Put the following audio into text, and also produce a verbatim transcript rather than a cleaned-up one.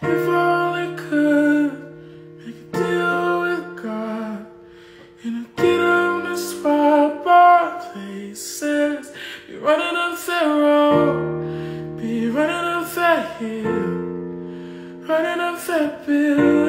If only could make a deal with God, and I'd get him to swap our places. Be running up that road, be running up that hill, running up that bill.